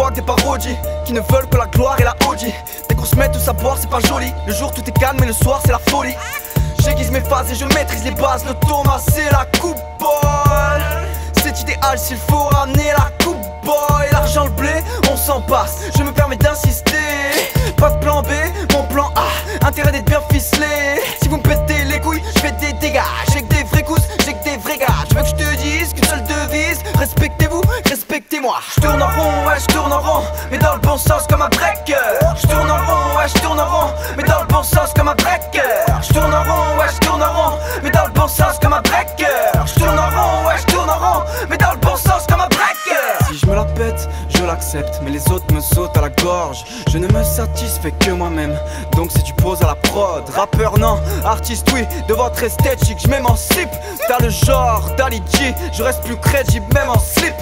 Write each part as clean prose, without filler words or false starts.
que des parodies qui ne veulent que la gloire et la Audi. Dès qu'on se met tous à boire c'est pas joli. Le jour tout est calme et le soir c'est la folie. J'aiguise mes phases et je maîtrise les bases. Le Thomas c'est la coupe ball. C'est idéal s'il faut ramener la coupe boy. L'argent le blé on s'en passe. Je me permets d'insister. Pas de plan B, mon plan A. Intérêt d'être bien ficelé. Si vous me pétez les couilles, je fais des dégâts. J'ai que des vrais coups, j'ai que des vrais gars. Tu veux que je te dise qu'une seule devise: respectez-vous, respectez-moi. Je tourne en rond, ouais je tourne en rond, mais dans le bon sens comme un breaker. Je tourne en rond, ouais je tourne en rond, mais dans le bon sens comme un breaker. Je tourne en rond, ouais je tourne en rond, mais dans le bon sens comme un breaker. Je tourne en rond, ouais je tourne en rond, mais dans le bon sens comme un breaker. Si je me la pète, je l'accepte, mais les autres me sautent à la gorge. Je ne me satisfais que moi-même, donc si tu poses à la prod. Rappeur non, artiste oui, de votre esthétique je m'émancipe. T'as le genre d'Ali G, je reste plus crédible même en slip.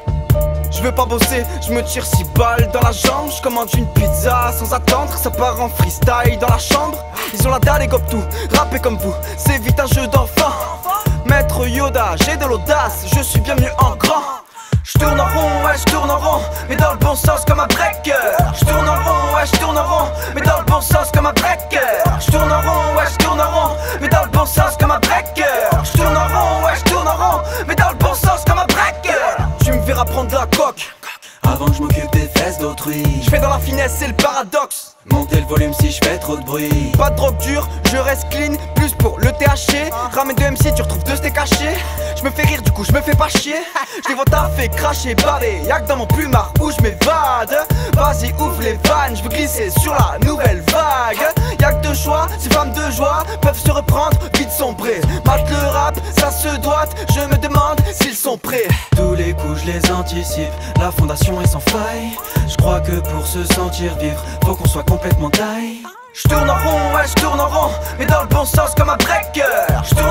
Je veux pas bosser, je me tire 6 balles dans la jambe. Je commande une pizza sans attendre, ça part en freestyle dans la chambre. Ils ont la dalle et gobent tout, rapper comme vous, c'est vite un jeu d'enfant. Maître Yoda, j'ai de l'audace, je suis bien mieux en grand. Je tourne en rond, ouais je tourne en rond, mais dans le bon sens comme un breaker. Je tourne en rond, ouais je tourne en rond, mais dans le bon sens comme un breaker. Je tourne en rond, ouais je tourne en rond, mais dans le bon sens comme un breaker. Je tourne en rond, ouais je tourne en rond, mais dans le bon sens comme un breaker. Tu me verras prendre de la coque avant que je m'occupe des fesses d'autrui. Je fais dans la finesse, c'est le paradoxe. Monter le volume si je fais trop de bruit. Pas de drogue dure, je reste clean, plus pour le THC. Ramène de MC, tu retrouves 2 steaks hachés. Je me fais rire, du coup je me fais pas chier. Je les vois taffer, cracher, baver. Y'a que dans mon plumard où je m'évade. Vas-y ouvre les vannes, je veux glisser sur la nouvelle vague. Y'a que 2 choix, ces femmes de joie peuvent se reprendre, vite sombrer. Mate le rap, ça se doite, je me demande s'ils sont prêts. Tous les coups je les anticipe, la fondation est sans faille. Je crois que pour se sentir vivre, faut qu'on soit complètement taille. Je tourne en rond, ouais je tourne en rond, mais dans le bon sens comme un breaker. Je tourne